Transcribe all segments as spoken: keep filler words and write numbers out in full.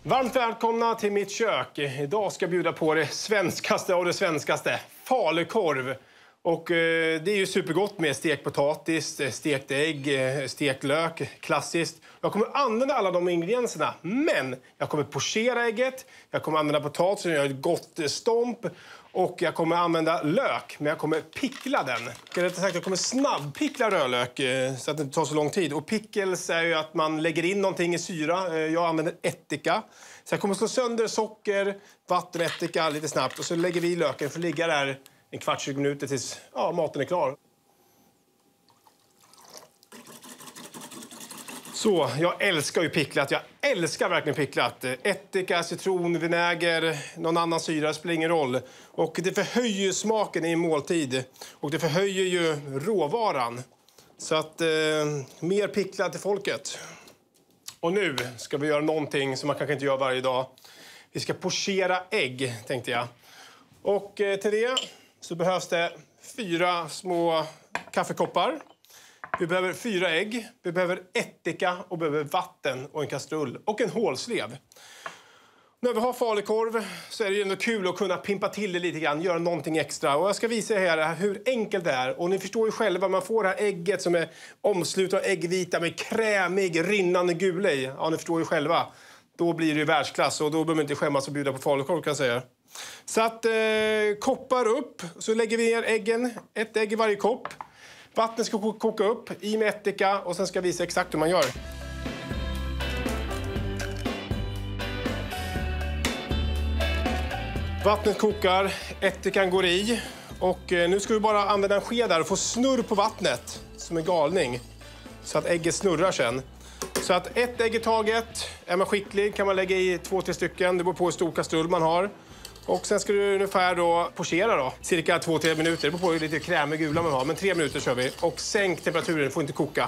Varmt välkomna till mitt kök. Idag ska jag bjuda på det svenskaste och det svenskaste. Falukorv. Och eh, det är ju supergott med stekt potatis, stekt ägg, stekt lök, klassiskt. Jag kommer använda alla de ingredienserna, men jag kommer pochera ägget, jag kommer använda potatisen, jag gör ett gott stomp och jag kommer använda lök, men jag kommer pickla den. Rättare sagt, jag kommer snabbpickla rödlök eh, så att det inte tar så lång tid. Och pickles är ju att man lägger in någonting i syra. Eh, jag använder ättika. Så jag kommer slå sönder socker, vatten, ättika lite snabbt och så lägger vi i löken för att ligga där en kvart, tjugo minuter tills ja, maten är klar. Så, jag älskar ju picklat. Jag älskar verkligen picklat. Ättika, citron, vinäger, någon annan syra, spelar ingen roll. Och det förhöjer smaken i en måltid. Och det förhöjer ju råvaran. Så att, eh, mer picklat till folket. Och nu ska vi göra någonting som man kanske inte gör varje dag. Vi ska pochera ägg, tänkte jag. Och eh, till det så behövs det fyra små kaffekoppar. Vi behöver fyra ägg, vi behöver ättika och behöver vatten och en kastrull och en hålslev. När vi har falukorv så är det ju ändå kul att kunna pimpa till det lite grann, göra någonting extra. Och jag ska visa er hur enkelt det är. Och ni förstår ju själva, man får det här ägget som är omslutet av äggvita med krämig, rinnande gula i. Ja, ni förstår ju själva. Då blir det ju världsklass och då behöver man inte skämmas och bjuda på falukorv, kan jag säga. Så att eh, koppar upp, så lägger vi ner äggen, ett ägg i varje kopp. Vattnet ska koka upp, i med ättika och sen ska jag visa exakt hur man gör. Vattnet kokar, ättikan går i och nu ska vi bara använda en sked där och få snurr på vattnet som en galning. Så att ägget snurrar sen. Så att ett ägg i taget, är man skicklig kan man lägga i två, tre stycken, det beror på hur stor kastrull man har. Och sen ska du ungefär då pochera då, cirka två till tre minuter. Det beror på hur lite krämig gula man har, men tre minuter kör vi. Och sänk temperaturen, får inte koka.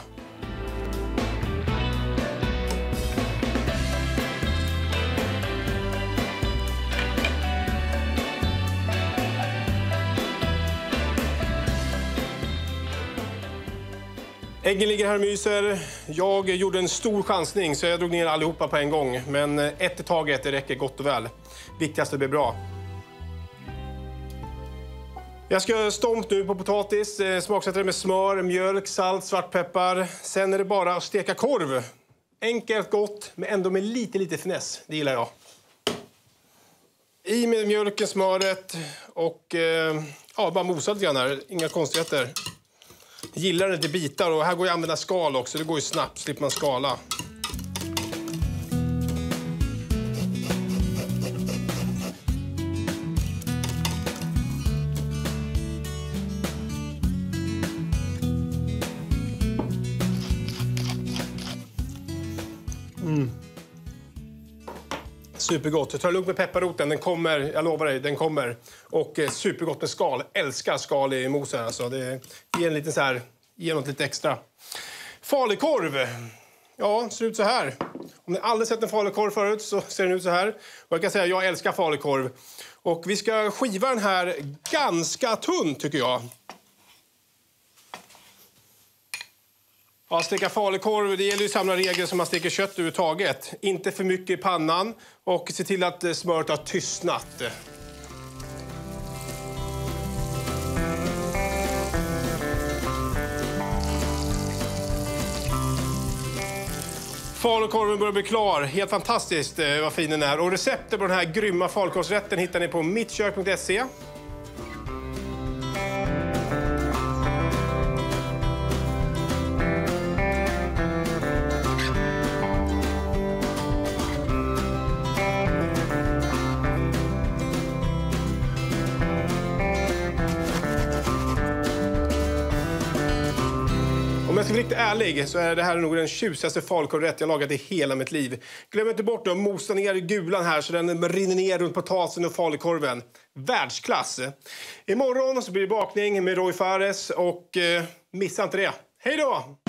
Äggen ligger här och myser. Jag gjorde en stor chansning så jag drog ner allihopa på en gång. Men ett i taget, det räcker gott och väl. Viktigast att det blir bra. Jag ska stomp nu på potatis, smaksätta det med smör, mjölk, salt, svartpeppar. Sen är det bara att steka korv. Enkelt, gott, men ändå med lite, lite finess. Det gillar jag. I med mjölken, smöret och eh, ja, bara mosa lite grann här. Inga konstigheter. Jag gillar det till bitar och här går jag att använda skal också. Det går ju snabbt, slipper man skala. Mm. Supergott. Jag tar lugnt med pepparroten. Den kommer, jag lovar dig, den kommer. Och eh, supergott med skal. Älskar skal i mosen alltså. Det ger en liten så här, ger något lite extra. Falukorv. Ja, ser ut så här. Om ni aldrig sett en falukorv förut så ser den ut så här. Och jag kan säga att jag älskar falukorv. Och vi ska skiva den här ganska tunn tycker jag. Ja, steka falukorv, det gäller ju samma regler som man steker kött överhuvudtaget. Inte för mycket i pannan och se till att smöret har tystnat. Falukorven börjar bli klar. Helt fantastiskt vad fin den är. Och receptet på den här grymma falukorvsrätten hittar ni på mittkök punkt se. Om jag ska vara riktigt ärlig så är det här nog den tjusigaste falukorvrätt jag lagat i hela mitt liv. Glöm inte bort att mosa ner gulan här så den rinner ner runt potatisen och falukorven. Världsklass! Imorgon så blir det bakning med Roy Fares och eh, missa inte det. Hej då!